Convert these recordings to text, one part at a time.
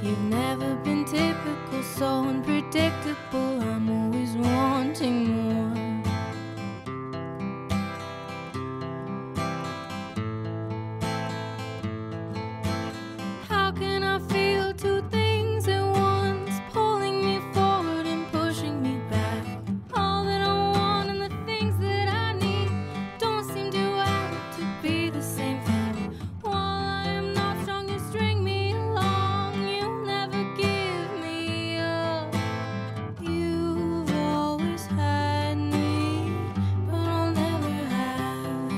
You've never been typical, so unpredictable. I'm always wanting more. How can I feel two things at once, pulling me forward and pushing me back? All that I want and the things that I need don't seem to have to be the same thing. While I am not strong, you string me along. You'll never give me up. You've always had me, but I'll never have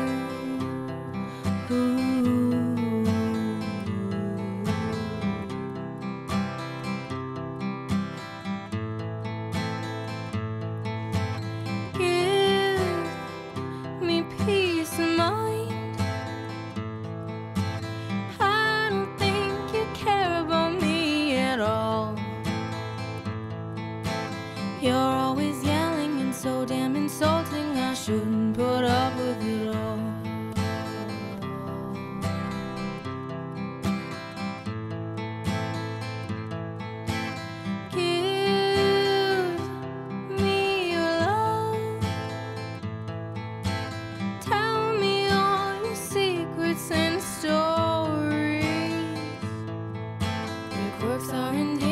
you. Ooh. Peace of mind. I don't think you care about me at all. You're always yelling and so damn insulting. I shouldn't put up with it all. And stories, your quirks are endearing.